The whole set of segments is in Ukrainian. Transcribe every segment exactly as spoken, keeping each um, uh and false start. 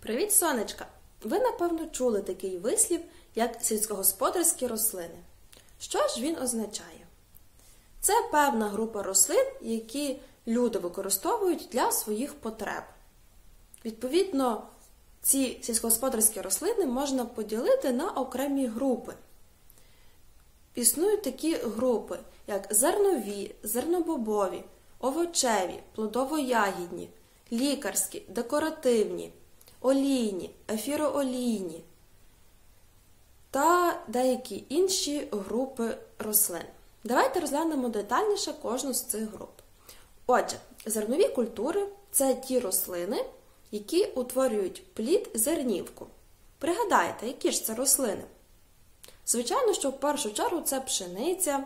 Привіт, сонечка! Ви, напевно, чули такий вислів, як сільськогосподарські рослини. Що ж він означає? Це певна група рослин, які люди використовують для своїх потреб. Відповідно, ці сільськогосподарські рослини можна поділити на окремі групи. Існують такі групи, як зернові, зернобобові, овочеві, плодово-ягідні, лікарські, декоративні, олійні, ефіроолійні та деякі інші групи рослин. Давайте розглянемо детальніше кожну з цих груп. Отже, зернові культури – це ті рослини, які утворюють плід зернівку. Пригадайте, які ж це рослини? Звичайно, що в першу чергу це пшениця,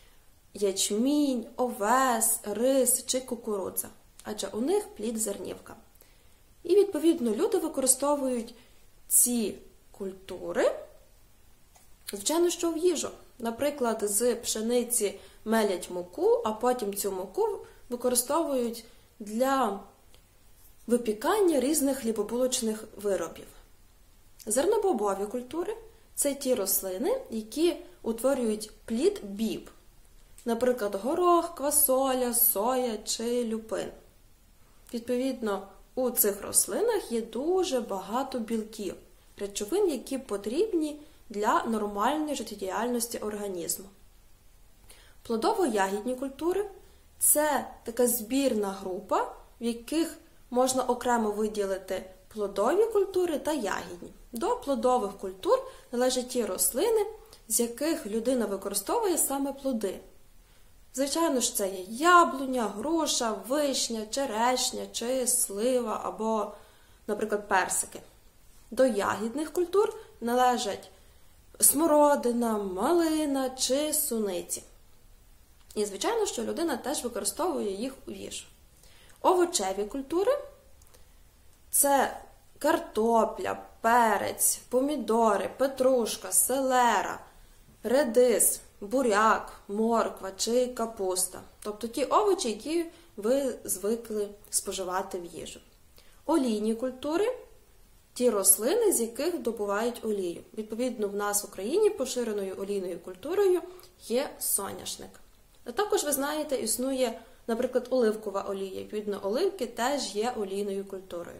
ячмінь, овес, рис чи кукурудза, адже у них плід зернівка. І, відповідно, люди використовують ці культури, звичайно, що в їжу. Наприклад, з пшениці мелять муку, а потім цю муку використовують для випікання різних хлібобулочних виробів. Зернобобові культури – це ті рослини, які утворюють плід біб. Наприклад, горох, квасоля, соя чи люпин. Відповідно, у цих рослинах є дуже багато білків, речовин, які потрібні для нормальної життєдіяльності організму. Плодово-ягідні культури – це така збірна група, в яких можна окремо виділити плодові культури та ягідні. До плодових культур належать ті рослини, з яких людина використовує саме плоди. Звичайно ж, це є яблуня, груша, вишня, черешня чи слива або, наприклад, персики. До ягідних культур належать смородина, малина чи суниці. І, звичайно, що людина теж використовує їх у їжу. Овочеві культури – це картопля, перець, помідори, петрушка, селера, редис, буряк, морква чи капуста. Тобто ті овочі, які ви звикли споживати в їжу. Олійні культури – ті рослини, з яких добувають олію. Відповідно, в нас в Україні поширеною олійною культурою є соняшник. А також, ви знаєте, існує, наприклад, оливкова олія. Відповідно, оливки теж є олійною культурою.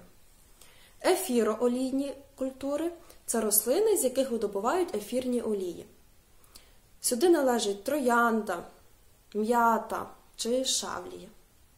Ефіроолійні культури – це рослини, з яких видобувають ефірні олії. Сюди належить троянда, м'ята чи шавлія.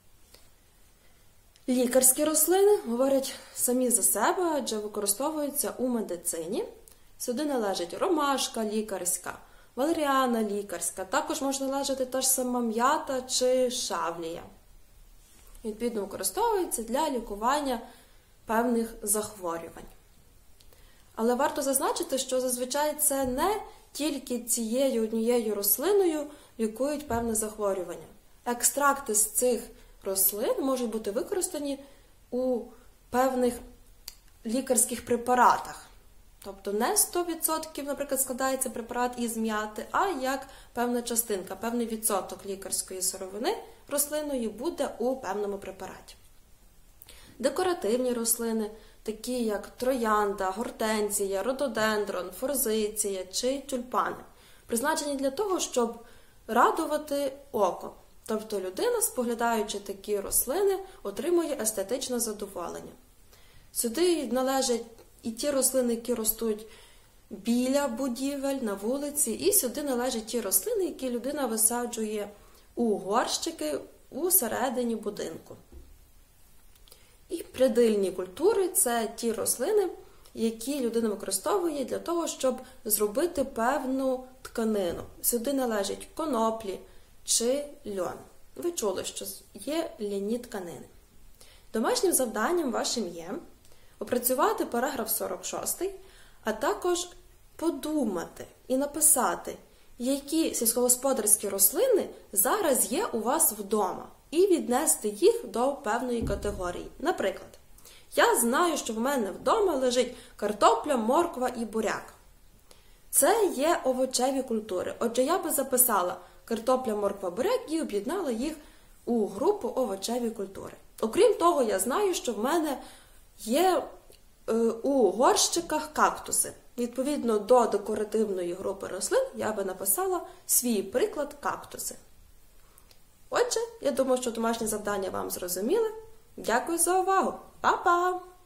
Лікарські рослини говорять самі за себе, адже використовуються у медицині. Сюди належить ромашка лікарська, валеріана лікарська, також може належати та ж сама м'ята чи шавлія. Відповідно, використовується для лікування певних захворювань. Але варто зазначити, що зазвичай це не тільки цією однією рослиною лікують певне захворювання. Екстракти з цих рослин можуть бути використані у певних лікарських препаратах. Тобто не сто відсотків, наприклад, складається препарат із м'яти, а як певна частинка, певний відсоток лікарської сировини рослинної буде у певному препараті. Декоративні рослини, такі як троянда, гортензія, рододендрон, форзиція чи тюльпани, призначені для того, щоб радувати око. Тобто людина, споглядаючи такі рослини, отримує естетичне задоволення. Сюди належать і ті рослини, які ростуть біля будівель, на вулиці, і сюди належать ті рослини, які людина висаджує у горщики у середині будинку. І прядильні культури – це ті рослини, які людина використовує для того, щоб зробити певну тканину. Сюди належать коноплі чи льон. Ви чули, що є ляні тканини. Домашнім завданням вашим є опрацювати параграф сорок шостий, а також подумати і написати, які сільськогосподарські рослини зараз є у вас вдома, і віднести їх до певної категорії. Наприклад, я знаю, що в мене вдома лежить картопля, морква і буряк. Це є овочеві культури. Отже, я би записала картопля, морква, буряк і об'єднала їх у групу овочеві культури. Окрім того, я знаю, що в мене є е, у горщиках кактуси. Відповідно до декоративної групи рослин я би написала свій приклад кактуси. Отже, я думаю, що домашнє завдання вам зрозуміли. Дякую за увагу. Па-па!